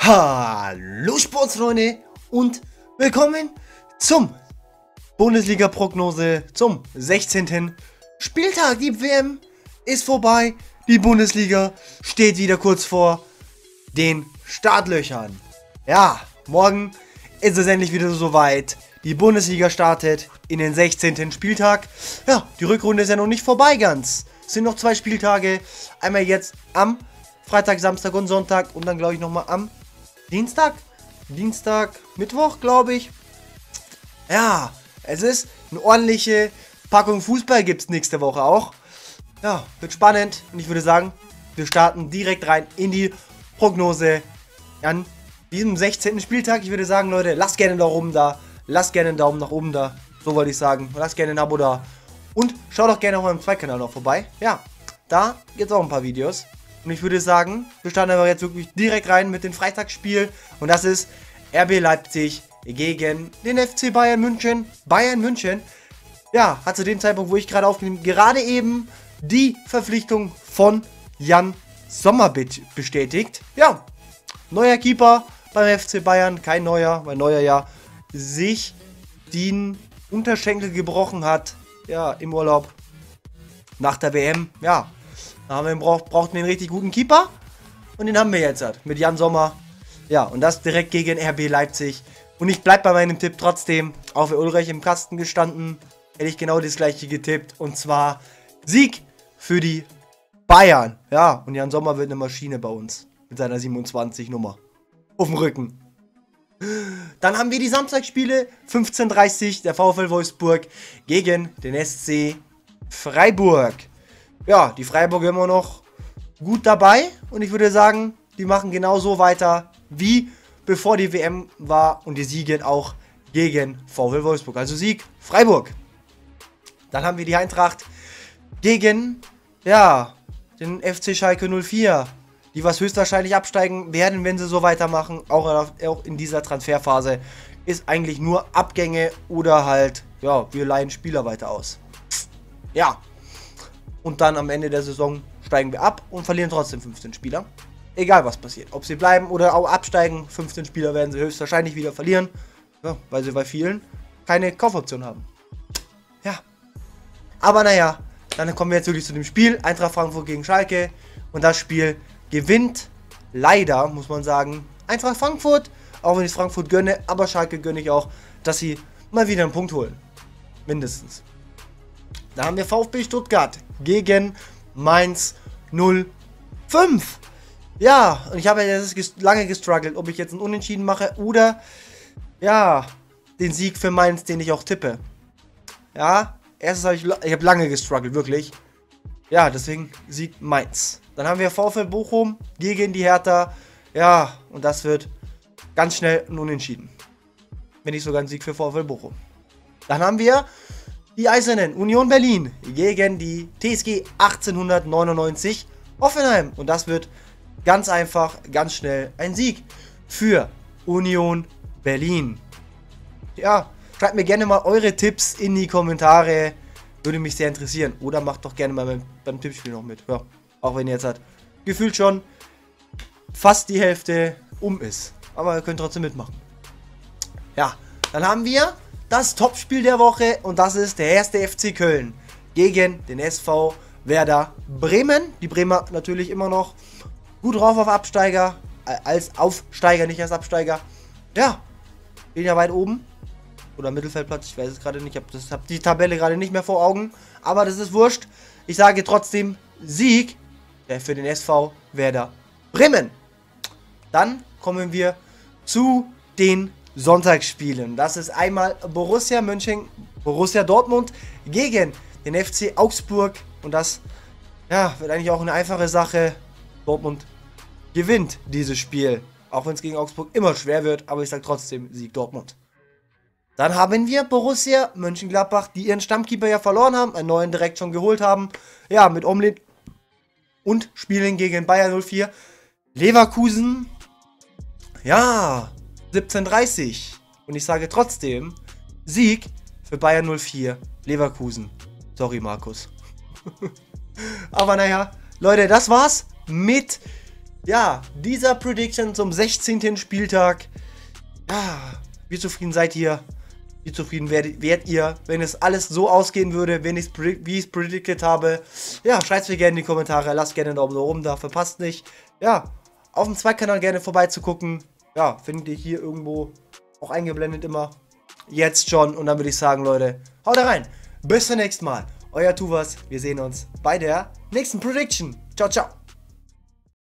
Hallo Sportsfreunde und willkommen zum Bundesliga-Prognose zum 16. Spieltag. Die WM ist vorbei, die Bundesliga steht wieder kurz vor den Startlöchern. Ja, morgen ist es endlich wieder soweit. Die Bundesliga startet in den 16. Spieltag. Ja, die Rückrunde ist ja noch nicht vorbei ganz. Es sind noch 2 Spieltage. Einmal jetzt am Freitag, Samstag und Sonntag und dann glaube ich nochmal am Dienstag, Mittwoch, glaube ich. Ja, es ist eine ordentliche Packung Fußball, gibt es nächste Woche auch. Ja, wird spannend und ich würde sagen, wir starten direkt rein in die Prognose an diesem 16. Spieltag. Ich würde sagen, Leute, lasst gerne einen Daumen oben da, lasst gerne einen Daumen nach oben da, so wollte ich sagen. Lasst gerne ein Abo da und schaut auch gerne auf meinem Zweitkanal noch vorbei. Ja, da gibt es auch ein paar Videos. Und ich würde sagen, wir starten aber jetzt wirklich direkt rein mit dem Freitagsspiel. Und das ist RB Leipzig gegen den FC Bayern München. Bayern München, ja, hat zu dem Zeitpunkt, wo ich gerade aufnehme, gerade eben die Verpflichtung von Yann Sommer bestätigt. Ja, neuer Keeper beim FC Bayern. Kein neuer, weil Neuer ja sich den Unterschenkel gebrochen hat. Ja, im Urlaub nach der WM. Ja. Da haben wir brauchten einen richtig guten Keeper. Und den haben wir jetzt halt, mit Yann Sommer. Ja, und das direkt gegen RB Leipzig. Und ich bleibe bei meinem Tipp trotzdem. Auch für Ulreich im Kasten gestanden, hätte ich genau das gleiche getippt. Und zwar Sieg für die Bayern. Ja, und Yann Sommer wird eine Maschine bei uns. Mit seiner 27 Nummer. Auf dem Rücken. Dann haben wir die Samstagsspiele. 15:30 der VfL Wolfsburg gegen den SC Freiburg. Ja, die Freiburger immer noch gut dabei und ich würde sagen, die machen genauso weiter wie bevor die WM war und die siegen auch gegen VfL Wolfsburg. Also Sieg Freiburg. Dann haben wir die Eintracht gegen, ja, den FC Schalke 04, die was höchstwahrscheinlich absteigen werden, wenn sie so weitermachen. Auch in dieser Transferphase ist eigentlich nur Abgänge oder halt, ja, wir leihen Spieler weiter aus. Ja. Und dann am Ende der Saison steigen wir ab und verlieren trotzdem 15 Spieler. Egal was passiert. Ob sie bleiben oder auch absteigen, 15 Spieler werden sie höchstwahrscheinlich wieder verlieren. Ja, weil sie bei vielen keine Kaufoption haben. Ja. Aber naja, dann kommen wir jetzt wirklich zu dem Spiel. Eintracht Frankfurt gegen Schalke. Und das Spiel gewinnt leider, muss man sagen, Eintracht Frankfurt. Auch wenn ich Frankfurt gönne, aber Schalke gönne ich auch, dass sie mal wieder einen Punkt holen. Mindestens. Da haben wir VfB Stuttgart gegen Mainz 05. Ja, und ich habe jetzt lange gestruggelt, ob ich jetzt einen Unentschieden mache oder, ja, den Sieg für Mainz, den ich auch tippe. Ja, erstens habe ich habe lange gestruggelt, wirklich. Ja, deswegen Sieg Mainz. Dann haben wir VfL Bochum gegen die Hertha. Ja, und das wird ganz schnell ein Unentschieden. Wenn nicht sogar ein Sieg für VfL Bochum. Dann haben wir die Eisernen Union Berlin gegen die TSG 1899 Hoffenheim. Und das wird ganz einfach, ganz schnell ein Sieg für Union Berlin. Ja, schreibt mir gerne mal eure Tipps in die Kommentare. Würde mich sehr interessieren. Oder macht doch gerne mal beim Tippspiel noch mit. Ja, auch wenn jetzt halt gefühlt schon fast die Hälfte ist. Aber ihr könnt trotzdem mitmachen. Ja, dann haben wir das Topspiel der Woche und das ist der erste FC Köln gegen den SV Werder Bremen. Die Bremer natürlich immer noch gut drauf auf Absteiger, als Aufsteiger, nicht als Absteiger. Ja, stehen ja weit oben. Oder Mittelfeldplatz, ich weiß es gerade nicht. Ich habe die Tabelle gerade nicht mehr vor Augen. Aber das ist wurscht. Ich sage trotzdem Sieg für den SV Werder Bremen. Dann kommen wir zu den Sonntagsspielen. Das ist einmal Borussia Dortmund gegen den FC Augsburg. Und das, ja, wird eigentlich auch eine einfache Sache. Dortmund gewinnt dieses Spiel. Auch wenn es gegen Augsburg immer schwer wird. Aber ich sage trotzdem Sieg Dortmund. Dann haben wir Borussia Mönchengladbach, die ihren Stammkeeper ja verloren haben. Einen neuen direkt schon geholt haben. Ja, mit Omlin. Und spielen gegen Bayern 04. Leverkusen. Ja, 17:30. Und ich sage trotzdem Sieg für Bayern 04 Leverkusen. Sorry, Markus. Aber naja, Leute, das war's mit ja, dieser Prediction zum 16. Spieltag. Ja, wie zufrieden seid ihr? Wie zufrieden wärt ihr, wenn es alles so ausgehen würde, wie ich es predicted habe? Ja, schreibt es mir gerne in die Kommentare, lasst gerne einen Daumen nach oben da, verpasst nicht. Ja, auf dem Zweitkanal gerne vorbeizugucken. Ja, findet ihr hier irgendwo auch eingeblendet immer. Jetzt schon und dann würde ich sagen, Leute, haut rein. Bis zum nächsten Mal. Euer Tuvas, wir sehen uns bei der nächsten Prediction. Ciao, ciao.